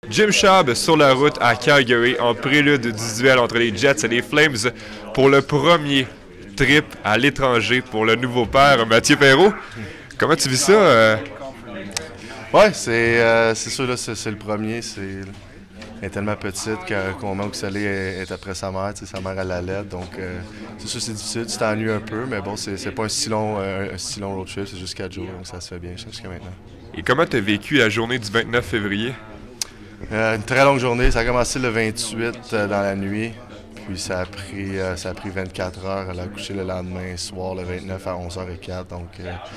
Jim Schaub sur la route à Calgary en prélude du duel entre les Jets et les Flames pour le premier trip à l'étranger pour le nouveau père, Mathieu Perreault. Comment tu vis ça? Ouais, c'est sûr, là, c'est le premier. Elle est tellement petite qu'au moment où Salé est après sa mère, sa mère elle l'allaite. Donc, c'est sûr, c'est difficile. Tu t'ennuies un peu, mais bon, c'est pas un si long road trip, c'est juste 4 jours, donc ça se fait bien jusqu'à maintenant. Et comment tu as vécu la journée du 29 février? Une très longue journée. Ça a commencé le 28 dans la nuit. Puis ça a pris 24 heures. Elle a couché le lendemain soir, le 29 à 11h04. Donc,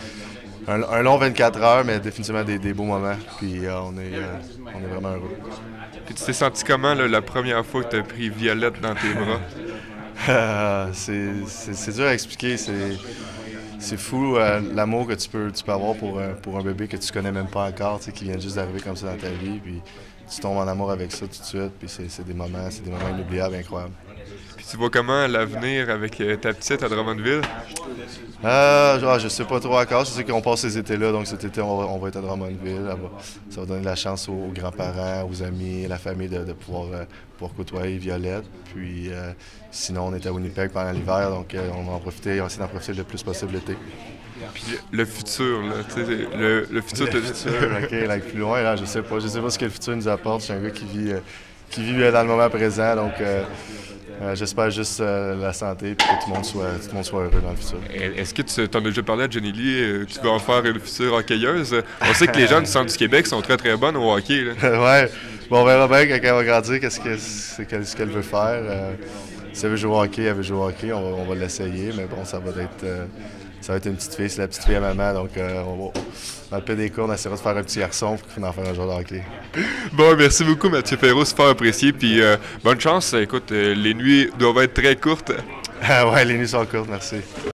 un long 24 heures, mais définitivement des beaux moments. Puis on est vraiment heureux. Puis tu t'es senti comment là, la première fois que tu as pris Violette dans tes bras? C'est dur à expliquer. C'est fou l'amour que tu peux avoir pour un bébé que tu connais même pas encore, qui vient juste d'arriver comme ça dans ta vie. Puis tu tombes en amour avec ça tout de suite. Puis c'est des moments inoubliables, incroyables. Puis tu vois comment l'avenir avec ta petite à Drummondville? Je sais pas trop encore. Je sais qu'on passe ces étés-là, donc cet été, on va être à Drummondville. Ça va donner de la chance aux grands-parents, aux amis, à la famille de pouvoir côtoyer Violette. Puis sinon, on est à Winnipeg pendant l'hiver, donc on va essayer d'en profiter le plus possible l'été. Puis le futur, là, tu sais, le futur... Le futur, OK, plus loin, là, je sais pas. Je sais pas ce que le futur nous apporte. Je suis un gars qui vit dans le moment présent, donc... j'espère juste la santé et que tout le monde soit heureux dans le futur. Est-ce que tu t'en as déjà parlé à Jenny Lee? Tu vas en faire une future hockeyeuse? On sait que les gens du centre du Québec sont très très bonnes au hockey. Là. Ouais, bon, on verra bien quand elle va grandir ce qu'elle veut faire. Si elle veut jouer au hockey, elle veut jouer au hockey. On va l'essayer, mais bon, ça va être une petite fille, c'est la petite fille à maman, donc dans le pire des cas, on essaiera de faire un petit garçon pour qu'il en fasse un joueur de hockey. Bon, merci beaucoup Mathieu Perreault, super apprécié, puis bonne chance. Écoute, les nuits doivent être très courtes. Ouais, les nuits sont courtes, merci.